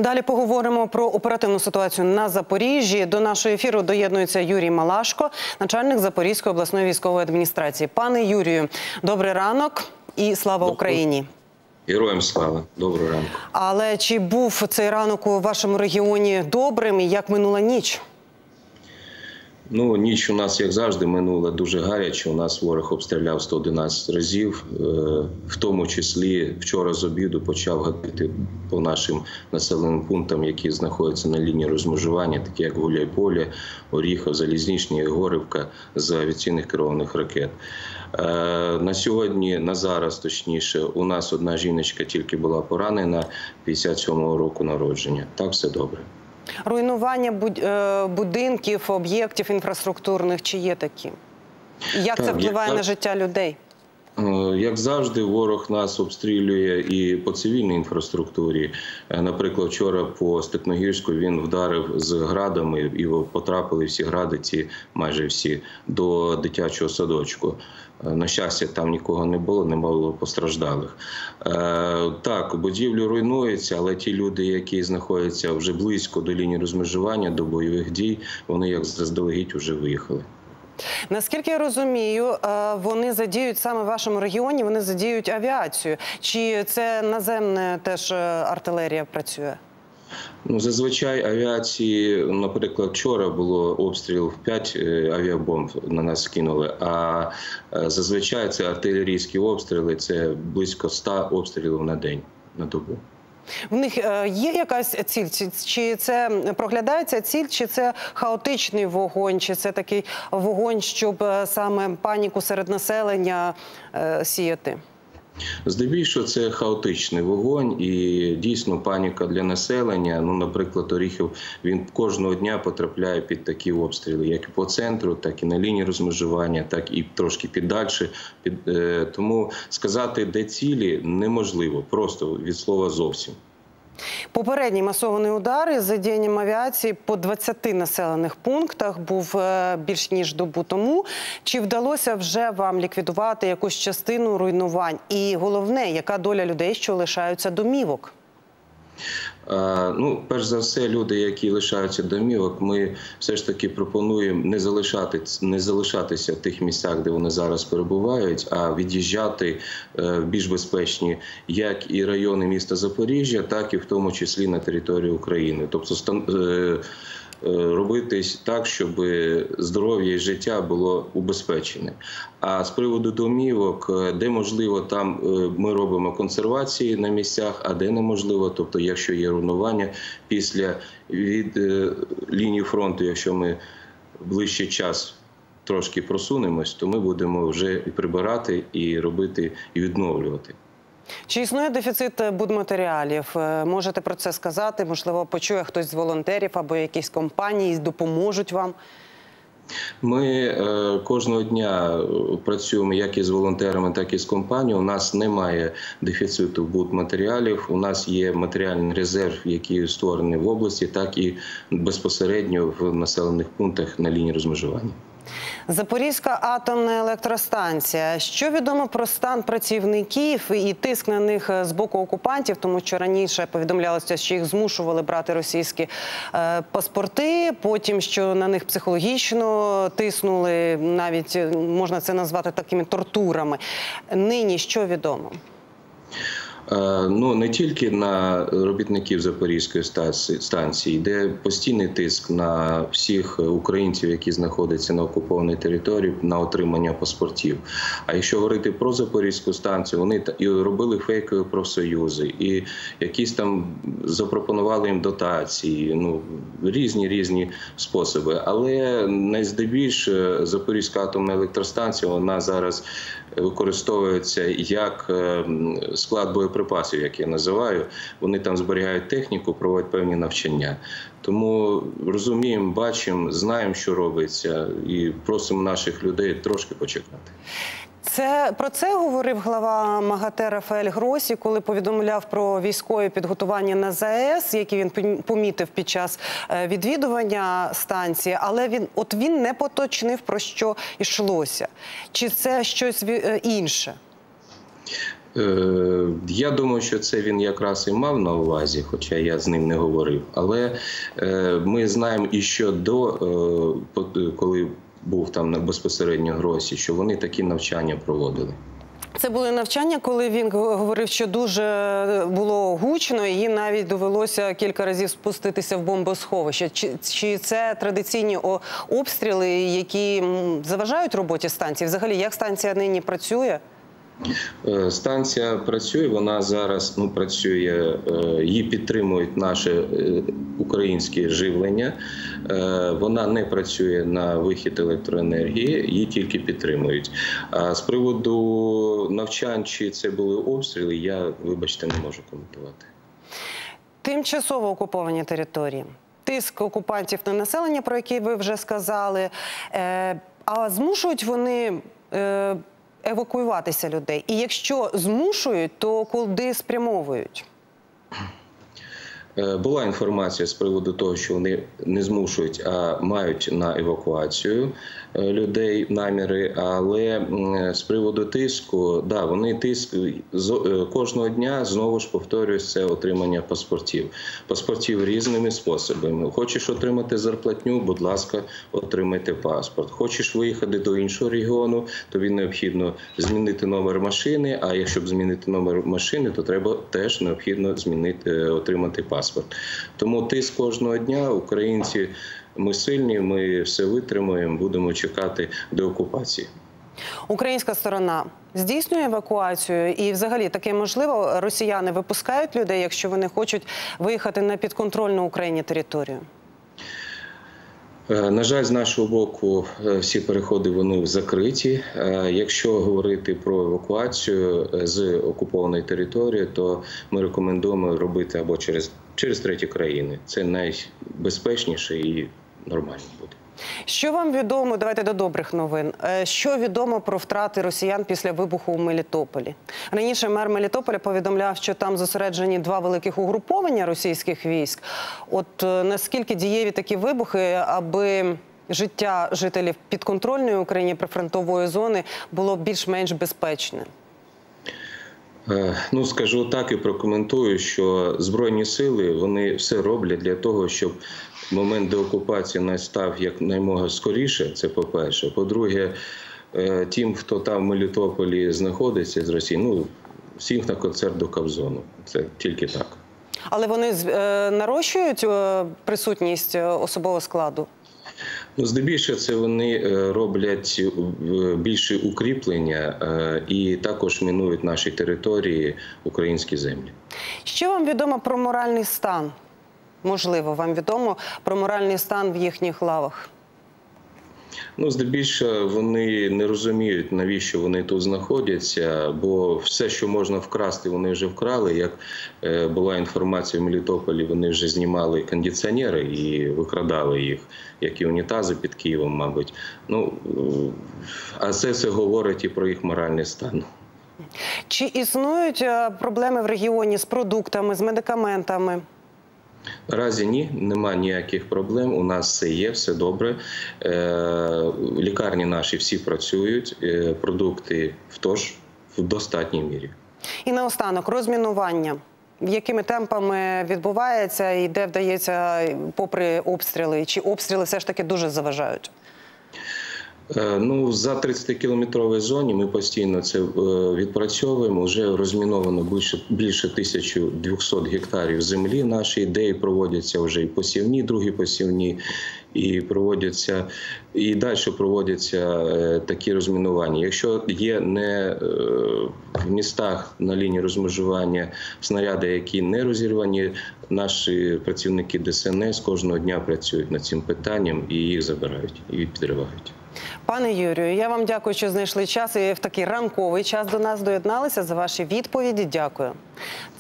Далі поговоримо про оперативну ситуацію на Запоріжжі. До нашого ефіру доєднується Юрій Малашко, начальник Запорізької обласної військової адміністрації. Пане Юрію, добрий ранок і слава Україні! Героям слава! Доброго ранку! Але чи був цей ранок у вашому регіоні добрим і як минула ніч? Ну, ніч у нас, як завжди, минула дуже гаряче. У нас ворог обстріляв 111 разів. В тому числі вчора з обіду почав гатити по нашим населеним пунктам, які знаходяться на лінії розмежування, такі як Гуляйполе, Оріхів, Залізничний, Горивка, з авіаційних керованих ракет. На сьогодні, на зараз точніше, у нас одна жіночка тільки була поранена, 57-го року народження. Так, все добре. Руйнування будинків, об'єктів інфраструктурних, чи є такі? Як це впливає на життя людей? Як завжди, ворог нас обстрілює і по цивільній інфраструктурі. Наприклад, вчора по Степногірську він вдарив з градами і потрапили всі гради, ці майже всі, до дитячого садочку. На щастя, там нікого не було постраждалих. Так, будівлі руйнуються, але ті люди, які знаходяться вже близько до лінії розмежування, до бойових дій, вони як заздалегідь вже виїхали. Наскільки я розумію, вони задіють саме в вашому регіоні, вони задіють авіацію. Чи це наземна теж артилерія працює? Ну, зазвичай авіації, наприклад, вчора було обстріл, 5 авіабомб на нас скинули, а зазвичай це артилерійські обстріли, це близько 100 обстрілів на день, на добу. В них є якась ціль? Чи це проглядається ціль, чи це хаотичний вогонь, чи це такий вогонь, щоб саме паніку серед населення сіяти? Здебільшого це хаотичний вогонь і дійсно паніка для населення. Ну, наприклад, Оріхів, він кожного дня потрапляє під такі обстріли, як і по центру, так і на лінії розмежування, так і трошки піддальше. Тому сказати, де цілі, неможливо, просто від слова зовсім. Попередній масований удар із задіянням авіації по 20 населених пунктах був більш ніж добу тому. Чи вдалося вже вам ліквідувати якусь частину руйнувань? І головне, яка доля людей, що лишаються домівок? Ну, перш за все, люди, які лишаються домівок, ми все ж таки пропонуємо не залишатися в тих місцях, де вони зараз перебувають, а від'їжджати в більш безпечні як і райони міста Запоріжжя, так і в тому числі на територію України. Тобто робити так, щоб здоров'я і життя було убезпечене. А з приводу домівок, де можливо, там ми робимо консервації на місцях, а де неможливо, тобто якщо є руйнування від лінії фронту, якщо ми в ближчий час трошки просунемось, то ми будемо вже і прибирати, і робити, і відновлювати. Чи існує дефіцит будматеріалів? Можете про це сказати? Можливо, почує хтось з волонтерів або якісь компанії, допоможуть вам? Ми кожного дня працюємо як із волонтерами, так і з компанією. У нас немає дефіциту будматеріалів. У нас є матеріальний резерв, який створений в області, так і безпосередньо в населених пунктах на лінії розмежування. Запорізька атомна електростанція. Що відомо про стан працівників і тиск на них з боку окупантів? Тому що раніше повідомлялося, що їх змушували брати російські паспорти, потім, що на них психологічно тиснули, навіть можна це назвати такими тортурами. Нині що відомо? Ну, не тільки на робітників Запорізької станції, йде постійний тиск на всіх українців, які знаходяться на окупованій території, на отримання паспортів. А якщо говорити про Запорізьку станцію, вони і робили фейкові профсоюзи, і якісь там запропонували їм дотації, ну, різні способи. Але найздебільше Запорізька атомна електростанція, вона зараз використовується як склад боєприпасів, як я називаю. Вони там зберігають техніку, проводять певні навчання. Тому розуміємо, бачимо, знаємо, що робиться, і просимо наших людей трошки почекати. Про це говорив глава МАГАТЕ Рафаель Гросі, коли повідомляв про військові підготування на ЗАЕС, які він помітив під час відвідування станції, але він не поточнив, про що йшлося. Чи це щось інше? Я думаю, що це він якраз і мав на увазі, хоча я з ним не говорив. Але ми знаємо і що коли був там безпосередньо Гросі, що вони такі навчання проводили. Це були навчання, коли він говорив, що дуже було гучно, і їм навіть довелося кілька разів спуститися в бомбосховище. Чи це традиційні обстріли, які заважають роботі станції? Взагалі, як станція нині працює? Станція працює, вона зараз працює, її підтримують наше українське живлення. Вона не працює на вихід електроенергії, її тільки підтримують. А з приводу навчань, чи це були обстріли, я, вибачте, не можу коментувати. Тимчасово окуповані території. Тиск окупантів на населення, про який ви вже сказали. А змушують вони евакуюватися людей? І якщо змушують, то куди спрямовують? Була інформація з приводу того, що вони не змушують, а мають на евакуацію людей наміри. Але з приводу тиску, да, вони кожного дня, знову ж повторюють, це отримання паспортів. Паспортів різними способами. Хочеш отримати зарплатню, будь ласка, отримайте паспорт. Хочеш виїхати до іншого регіону, тобі необхідно змінити номер машини, а якщо змінити номер машини, то треба теж необхідно отримати паспорт. Тому тиск кожного дня, українці, ми сильні, ми все витримаємо, будемо чекати деокупації. Українська сторона здійснює евакуацію? І взагалі таке можливо? Росіяни випускають людей, якщо вони хочуть виїхати на підконтрольну Україні територію? На жаль, з нашого боку всі переходи вони закриті. Якщо говорити про евакуацію з окупованої території, то ми рекомендуємо робити або через треті країни. Це найбезпечніше і нормально буде. Що вам відомо, давайте до добрих новин, що відомо про втрати росіян після вибуху у Мелітополі? Раніше мер Мелітополя повідомляв, що там зосереджені два великих угруповання російських військ. От наскільки дієві такі вибухи, аби життя жителів підконтрольної Україні прифронтової зони було більш-менш безпечне? Скажу так і прокоментую, що Збройні сили, вони все роблять для того, щоб момент деокупації настав якнаймога скоріше, це по-перше. По-друге, тим, хто там в Мелітополі знаходиться з Росії, всіх на концерт до Кобзону. Це тільки так. Але вони нарощують присутність особового складу? Здебільшого це вони роблять більше укріплення і також мінують наші території, українські землі. Що вам відомо про моральний стан? Можливо, вам відомо про моральний стан в їхніх лавах? Здебільшого вони не розуміють, навіщо вони тут знаходяться, бо все, що можна вкрасти, вони вже вкрали. Як була інформація в Мелітополі, вони вже знімали кондиціонери і викрадали їх, як і унітази під Києвом, мабуть. А це все говорить і про їх моральний стан. Чи існують проблеми в регіоні з продуктами, з медикаментами? Наразі ні, немає ніяких проблем, у нас все є, все добре. Лікарні наші всі працюють, продукти в достатній мірі. І наостанок, розмінування. Якими темпами відбувається і де вдається попри обстріли? Чи обстріли все ж таки дуже заважають? За 30-кілометровій зоні ми постійно це відпрацьовуємо. Вже розміновано більше 1200 гектарів землі нашої, де проводяться вже і посівні, другі посівні, і далі проводяться такі розмінування. Якщо є не в містах на лінії розмежування снаряди, які не розірвані, наші працівники ДСНС кожного дня працюють над цим питанням і їх забирають, і підривають. Пане Юрію, я вам дякую, що знайшли час і в такий ранковий час до нас доєдналися, за ваші відповіді. Дякую.